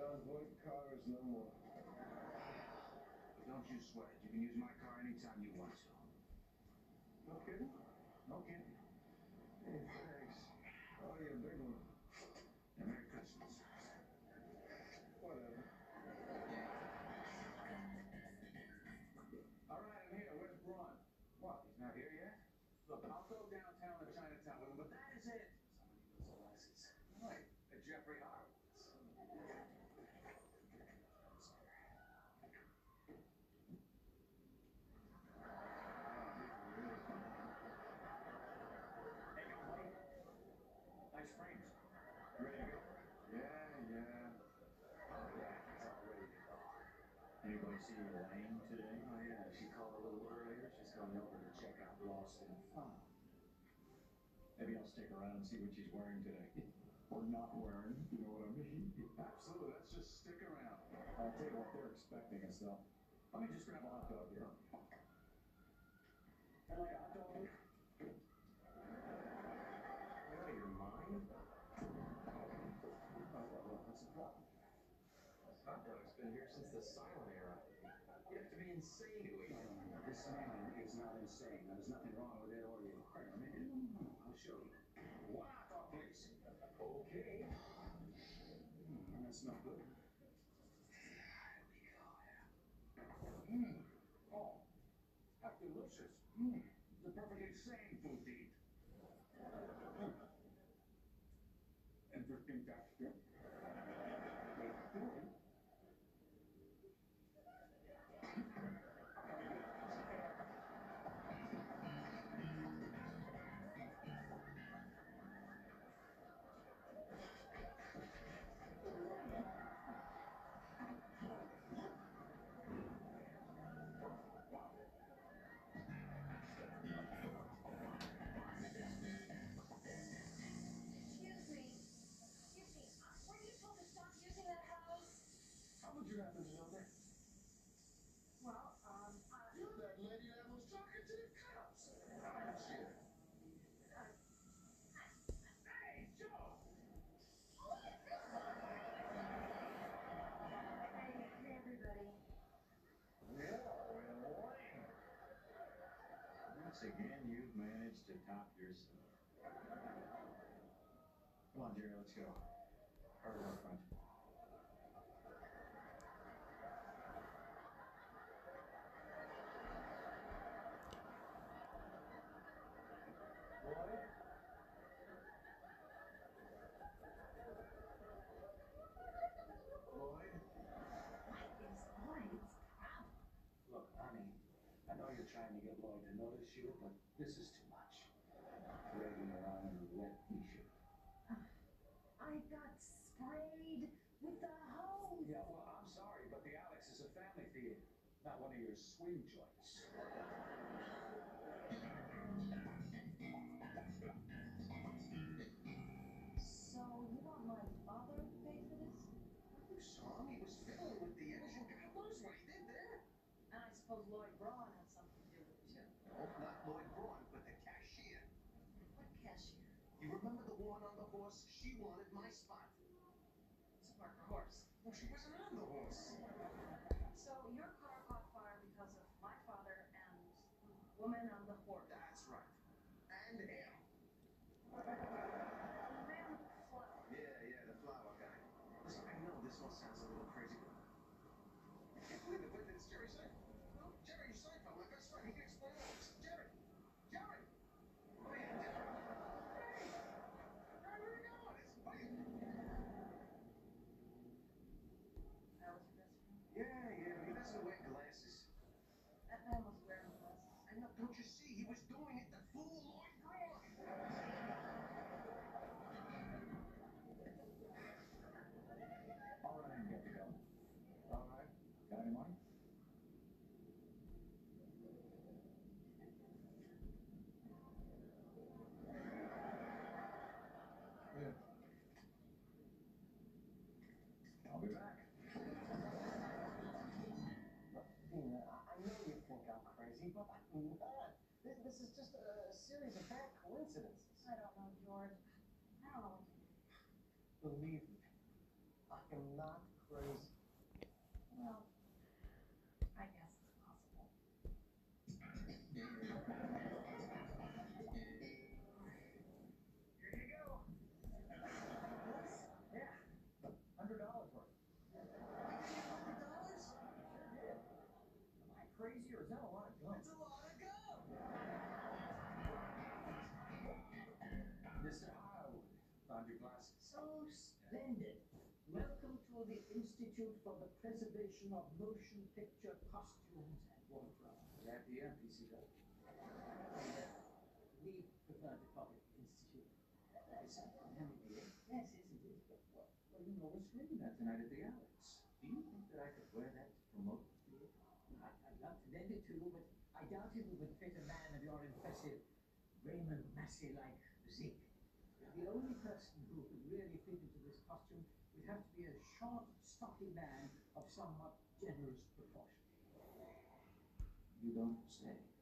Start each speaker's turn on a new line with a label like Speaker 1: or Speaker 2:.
Speaker 1: Those white cars no more.
Speaker 2: Don't you sweat it. You can use my car anytime you want to.
Speaker 1: No kidding?
Speaker 2: No kidding.
Speaker 1: Hey, thanks. Oh, you're a big one.
Speaker 2: And Merry Christmas.
Speaker 1: Whatever.
Speaker 2: All right, I'm here. Where's Braun? What, he's not here yet? Look, I'll go downtown to Chinatown with him, but that is it. Somebody needs glasses. Right, at Jeffrey Horowitz. Nice frames. You ready to go?
Speaker 1: Yeah.
Speaker 2: Oh, yeah, it's all ready to go. Anybody see Elaine today? Oh, yeah, she called a little earlier. She's going over to check out Lost and Found. Maybe I'll stick around and see what she's wearing today. Or not wearing, you know what I mean? Absolutely, let's just stick around. I'll tell you what, they're expecting us, though. Let me just grab a hot dog here. I like a hot dog. Out of your mind? What's the problem?
Speaker 1: Hot dog's been here since the silent era. You have to be insane to eat it.
Speaker 2: No. This man is not insane. There's nothing wrong with it or you. I'll show you. 1 hot dog, please. Okay. That's not good. There we go. Oh, that's delicious. The perfect insane food to eat. Interesting texture.
Speaker 1: You happen to know that?
Speaker 3: Well,
Speaker 1: You're that lady that was talking to the cops. Aren't you?
Speaker 2: Hey, Joe!
Speaker 3: hey, everybody.
Speaker 2: Once again, you've managed to top yourself. Come on, Jerry, let's go. Hard work, front. Look, honey, I know you're trying to get Lloyd to notice you, but this is too much. Dragging around in a wet t-shirt.
Speaker 3: I got sprayed with the hose.
Speaker 2: Yeah, well, I'm sorry, but the Alex is a family theater, not one of your swing joints.
Speaker 3: So, you want my father to pay for this?
Speaker 1: You saw him? He was fiddling with the engine. God knows what he did there.
Speaker 3: And I suppose Lloyd Braun had something to do with it, too.
Speaker 1: No, not Lloyd Braun, but the cashier.
Speaker 3: What cashier?
Speaker 1: You remember the woman on the horse? She wanted my spot.
Speaker 3: Smart horse.
Speaker 1: Well, she wasn't on the horse.
Speaker 3: So, your car caught fire because of my father and the woman on the horse.
Speaker 1: That's right. And him.
Speaker 3: The man with the flower.
Speaker 1: Yeah, the flower guy. Listen, I know this one sounds a little crazy, but I can't believe it, but it's Jerry Seinfeld. No, Jerry Seinfeld, my best friend. He can explain all this. Jerry! Jerry! Oh, yeah, Jerry. Hey! Jerry, where are you going? What are you...
Speaker 3: That was your best friend?
Speaker 1: Yeah, but he doesn't wear glasses.
Speaker 3: That man was wearing glasses.
Speaker 1: I know, don't you see? He was doing it to fool Lloyd Braun.
Speaker 2: All right, I'm good to go. All right. Got any money?
Speaker 1: Yeah.
Speaker 2: I'll be back.
Speaker 4: Look, Tina, I know you think I'm crazy, but I'm not. This is just a series of bad coincidences.
Speaker 3: I don't know, George. I don't know what to do.
Speaker 4: Believe me, I am not crazy.
Speaker 3: Well, I guess it's possible.
Speaker 2: Here you go. Yeah, $100 worth.
Speaker 1: $100?
Speaker 2: Am I crazy or is that a lot of gum?
Speaker 1: It's a lot of gum!
Speaker 2: Mr. Howard, found your glasses.
Speaker 5: So splendid. Welcome to the Institute for the Preservation of Motion Picture Costumes and Wardrobe.
Speaker 2: Is that the MPCW?
Speaker 5: We prefer to call it Institute.
Speaker 2: It's a family meeting.
Speaker 5: Yes, yes, it is. But what?
Speaker 2: Well, you know, we're screening that tonight at the Alex. Do you think that I could wear that to promote the theater?
Speaker 5: I'd love to lend it to you, but I doubt it would fit a man of your impressive Raymond Massey-like physique. The only person who could really fit into this costume would have to be a short, stocky man of somewhat generous proportions.
Speaker 2: You don't say.